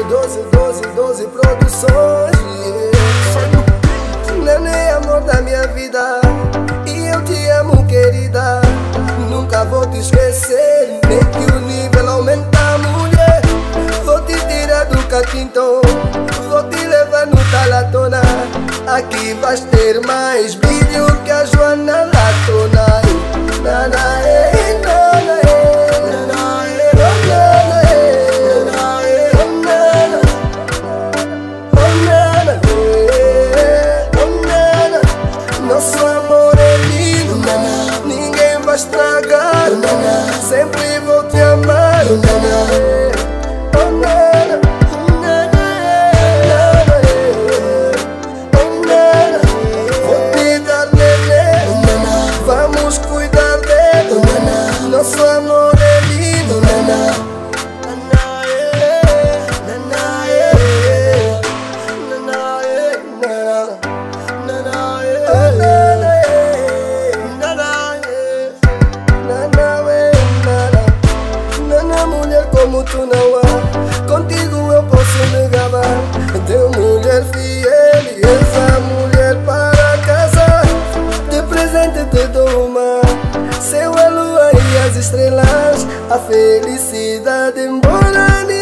12 produções, yeah. Neném, amor da minha vida, e eu te amo, querida. Nunca vou te esquecer, nem que o nível aumentar, mulher. Vou te tirar do caquinto, vou te levar no talatona. Aqui vais ter mais brilho que a Joana Latona. Nana, nana, nosso amor é lindo, ninguém vai estragar, sempre vou te amar. Vou te dar neném, vamos cuidar dele. Nosso amor é lindo, mulher como tu não há, contigo eu posso me gabar. Teu mulher fiel e essa mulher para casar. De presente te dou uma, céu, a lua e as estrelas, a felicidade embora.